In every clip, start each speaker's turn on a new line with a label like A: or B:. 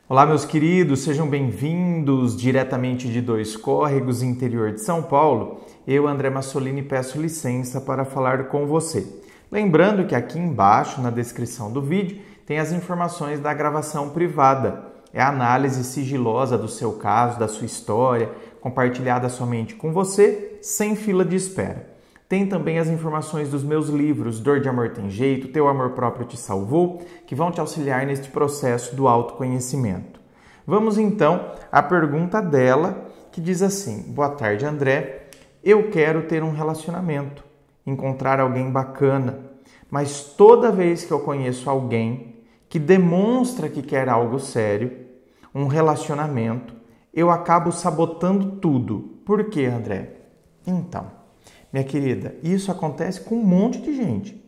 A: Olá, meus queridos, sejam bem-vindos diretamente de Dois Córregos, interior de São Paulo. Eu, André Massolini, peço licença para falar com você. Lembrando que aqui embaixo, na descrição do vídeo, tem as informações da gravação privada. É a análise sigilosa do seu caso, da sua história, compartilhada somente com você, sem fila de espera. Tem também as informações dos meus livros Dor de Amor Tem Jeito, Teu Amor Próprio Te Salvou, que vão te auxiliar neste processo do autoconhecimento. Vamos então à pergunta dela, que diz assim: Boa tarde, André. Eu quero ter um relacionamento, encontrar alguém bacana, mas toda vez que eu conheço alguém que demonstra que quer algo sério, um relacionamento, eu acabo sabotando tudo. Por quê, André? Então, minha querida, isso acontece com um monte de gente.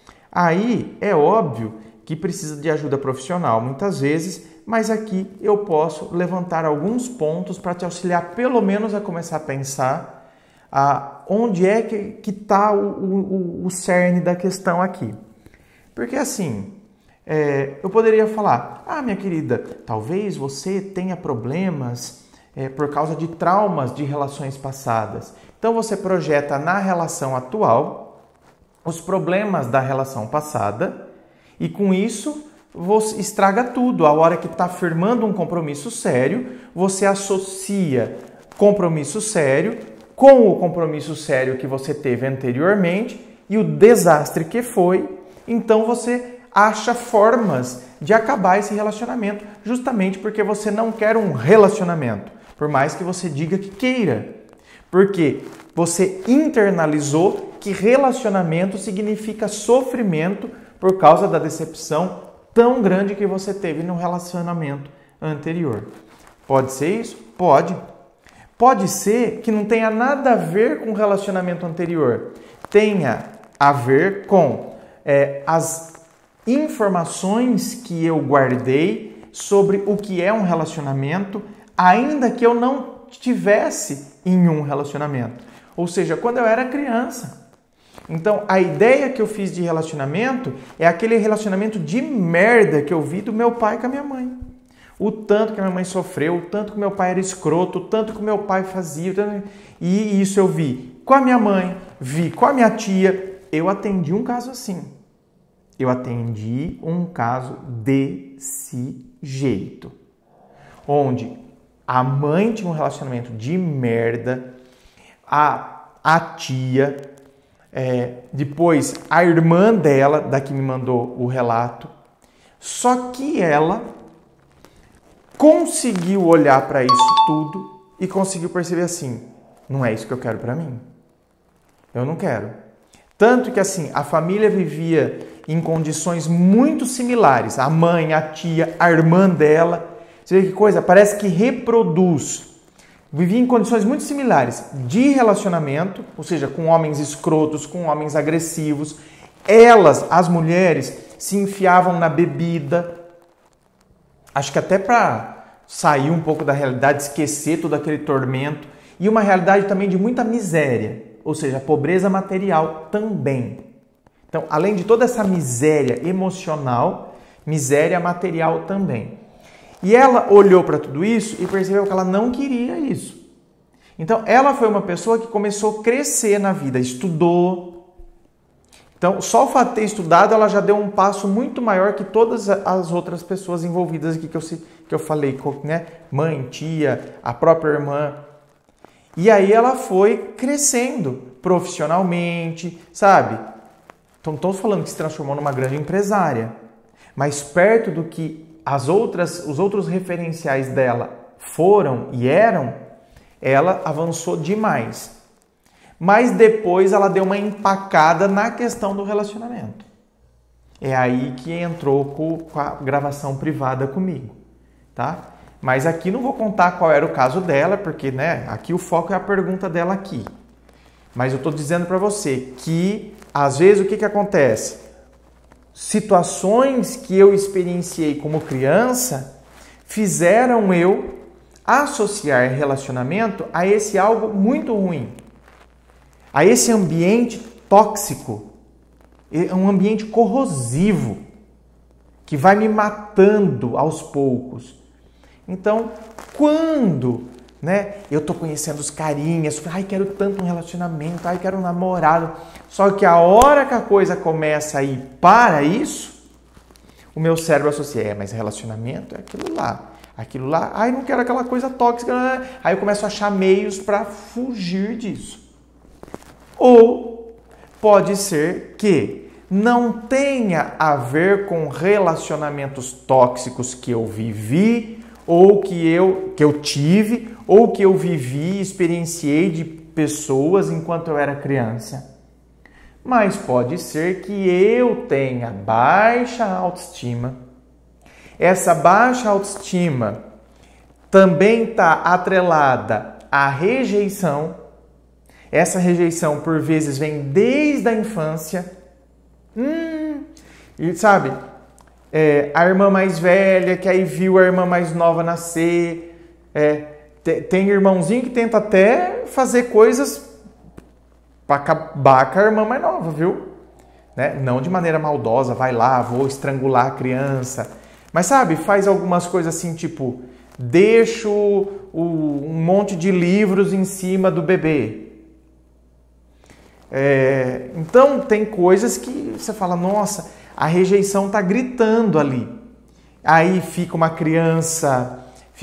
A: Aí é óbvio que precisa de ajuda profissional muitas vezes, mas aqui eu posso levantar alguns pontos para te auxiliar pelo menos a começar a pensar onde é que está o cerne da questão aqui. Porque assim, eu poderia falar, minha querida, talvez você tenha problemas por causa de traumas de relações passadas. Então você projeta na relação atual os problemas da relação passada e com isso você estraga tudo. A hora que está firmando um compromisso sério, você associa compromisso sério com o compromisso sério que você teve anteriormente e o desastre que foi. Então você acha formas de acabar esse relacionamento justamente porque você não quer um relacionamento, por mais que você diga que queira. Porque você internalizou que relacionamento significa sofrimento por causa da decepção tão grande que você teve no relacionamento anterior. Pode ser isso? Pode. Pode ser que não tenha nada a ver com o relacionamento anterior. Tenha a ver com as informações que eu guardei sobre o que é um relacionamento, ainda que eu não estivesse em um relacionamento. Ou seja, quando eu era criança. Então, a ideia que eu fiz de relacionamento é aquele relacionamento de merda que eu vi do meu pai com a minha mãe. O tanto que a minha mãe sofreu, o tanto que meu pai era escroto, o tanto que meu pai fazia. E isso eu vi com a minha mãe, vi com a minha tia. Eu atendi um caso assim. Eu atendi um caso desse jeito. Onde a mãe tinha um relacionamento de merda, a tia, depois a irmã dela, da que me mandou o relato, só que ela conseguiu olhar para isso tudo e conseguiu perceber assim, não é isso que eu quero para mim. Eu não quero. Tanto que assim, a família vivia em condições muito similares, a mãe, a tia, a irmã dela. Você vê que coisa? Parece que reproduz. Vivia em condições muito similares de relacionamento, ou seja, com homens escrotos, com homens agressivos. Elas, as mulheres, se enfiavam na bebida. Acho que até para sair um pouco da realidade, esquecer todo aquele tormento. E uma realidade também de muita miséria, ou seja, pobreza material também. Então, além de toda essa miséria emocional, miséria material também. E ela olhou para tudo isso e percebeu que ela não queria isso. Então, ela foi uma pessoa que começou a crescer na vida, estudou. Então, só o fato de ter estudado, ela já deu um passo muito maior que todas as outras pessoas envolvidas aqui que eu falei, né? Mãe, tia, a própria irmã. E aí ela foi crescendo profissionalmente, sabe? Então, não estou falando que se transformou numa grande empresária, mas perto do que os outros referenciais dela foram e eram, ela avançou demais. Mas depois ela deu uma empacada na questão do relacionamento. É aí que entrou com a gravação privada comigo, tá? Mas aqui não vou contar qual era o caso dela, porque, né, aqui o foco é a pergunta dela aqui. Mas eu estou dizendo para você que, às vezes, o que acontece? Situações que eu experienciei como criança fizeram eu associar relacionamento a esse algo muito ruim, a esse ambiente tóxico, um ambiente corrosivo, que vai me matando aos poucos. Então, quando, né, eu tô conhecendo os carinhas, ai, quero tanto um relacionamento, ai, quero um namorado, só que a hora que a coisa começa a ir para isso, o meu cérebro associa, mas relacionamento é aquilo lá, ai, não quero aquela coisa tóxica, aí eu começo a achar meios para fugir disso. Ou pode ser que não tenha a ver com relacionamentos tóxicos que eu vivi, ou que eu tive, ou que eu vivi, experienciei de pessoas enquanto eu era criança. Mas pode ser que eu tenha baixa autoestima. Essa baixa autoestima também está atrelada à rejeição. Essa rejeição, por vezes, vem desde a infância. E sabe, a irmã mais velha, que aí viu a irmã mais nova nascer. Tem irmãozinho que tenta até fazer coisas para acabar com a irmã mais nova, viu? Né? Não de maneira maldosa, vai lá, vou estrangular a criança. Mas sabe, faz algumas coisas assim, tipo, deixo um monte de livros em cima do bebê. Então tem coisas que você fala, nossa, a rejeição está gritando ali. Aí fica uma criança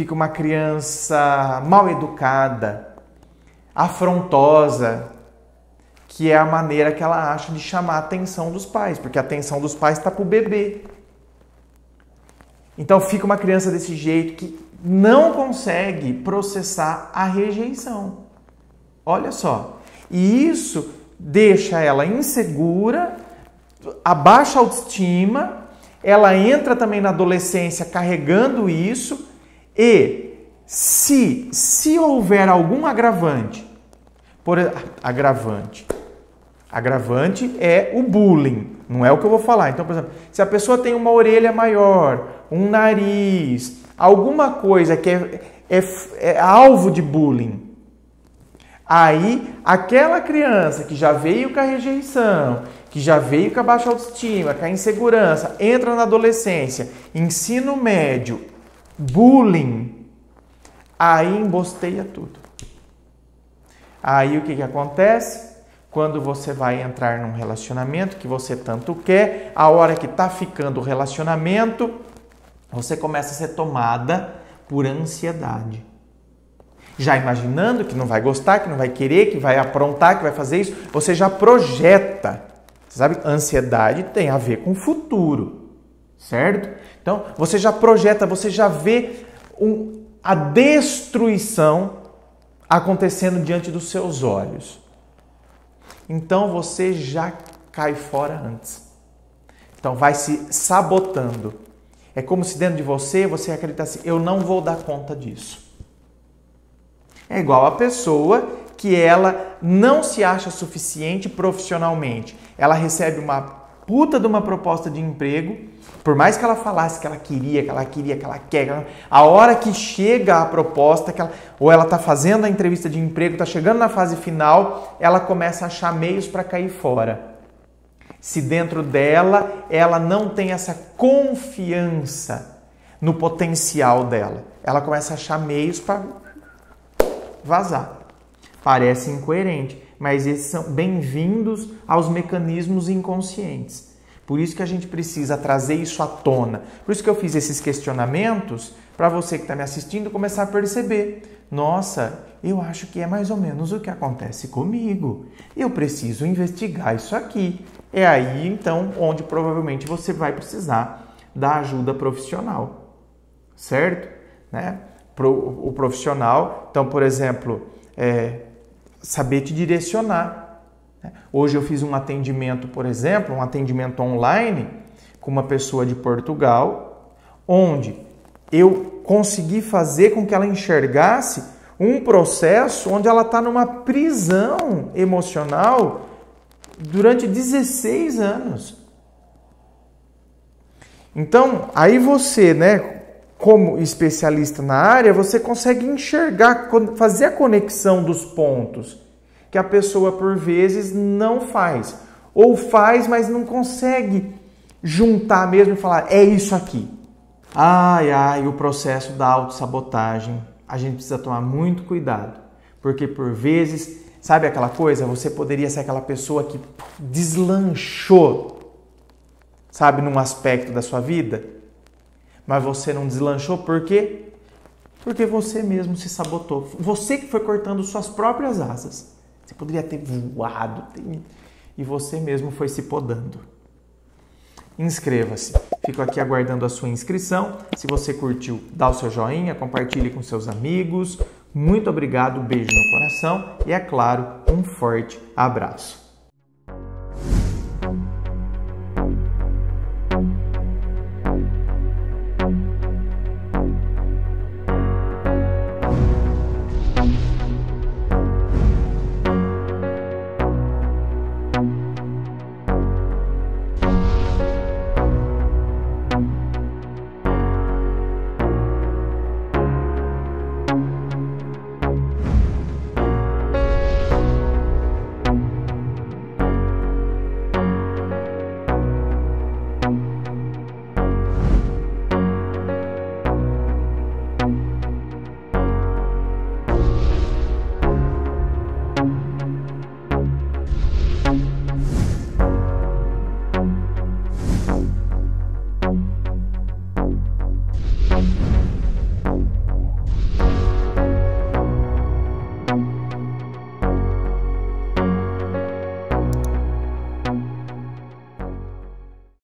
A: mal educada, afrontosa, que é a maneira que ela acha de chamar a atenção dos pais, porque a atenção dos pais está para o bebê. Então fica uma criança desse jeito que não consegue processar a rejeição. Olha só. E isso deixa ela insegura, a baixa autoestima, ela entra também na adolescência carregando isso e se houver algum agravante, agravante é o bullying, não é o que eu vou falar. Então, por exemplo, se a pessoa tem uma orelha maior, um nariz, alguma coisa que é alvo de bullying, aí aquela criança que já veio com a rejeição, que já veio com a baixa autoestima, com a insegurança, entra na adolescência, ensino médio, bullying, aí embosteia tudo. Aí o que acontece? Quando você vai entrar num relacionamento que você tanto quer, a hora que está ficando o relacionamento, você começa a ser tomada por ansiedade. Já imaginando que não vai gostar, que não vai querer, que vai aprontar, que vai fazer isso, você já projeta. Você sabe, ansiedade tem a ver com o futuro, certo? Então, você já projeta, você já vê a destruição acontecendo diante dos seus olhos. Então, você já cai fora antes. Então, vai se sabotando. É como se dentro de você acreditasse, eu não vou dar conta disso. É igual a pessoa que ela não se acha suficiente profissionalmente. Ela recebe uma puta de uma proposta de emprego, por mais que ela falasse que ela quer, a hora que chega a proposta, ou ela está fazendo a entrevista de emprego, está chegando na fase final, ela começa a achar meios para cair fora. Se dentro dela, ela não tem essa confiança no potencial dela, ela começa a achar meios para vazar. Parece incoerente, mas esses são bem-vindos aos mecanismos inconscientes. Por isso que a gente precisa trazer isso à tona. Por isso que eu fiz esses questionamentos para você que está me assistindo começar a perceber. Nossa, eu acho que é mais ou menos o que acontece comigo. Eu preciso investigar isso aqui. É aí, então, onde provavelmente você vai precisar da ajuda profissional. Certo? Né? O profissional, então, por exemplo, saber te direcionar. Hoje eu fiz um atendimento, por exemplo, um atendimento online com uma pessoa de Portugal, onde eu consegui fazer com que ela enxergasse um processo onde ela está numa prisão emocional durante 16 anos. Então, aí você, né, como especialista na área, você consegue enxergar, fazer a conexão dos pontos que a pessoa, por vezes, não faz. Ou faz, mas não consegue juntar mesmo e falar, é isso aqui. Ai, ai, o processo da autossabotagem. A gente precisa tomar muito cuidado, porque por vezes, sabe aquela coisa? Você poderia ser aquela pessoa que deslanchou, sabe, num aspecto da sua vida, mas você não deslanchou por quê? Porque você mesmo se sabotou. Você que foi cortando suas próprias asas. Você poderia ter voado e você mesmo foi se podando. Inscreva-se. Fico aqui aguardando a sua inscrição. Se você curtiu, dá o seu joinha, compartilhe com seus amigos. Muito obrigado, beijo no coração e, é claro, um forte abraço.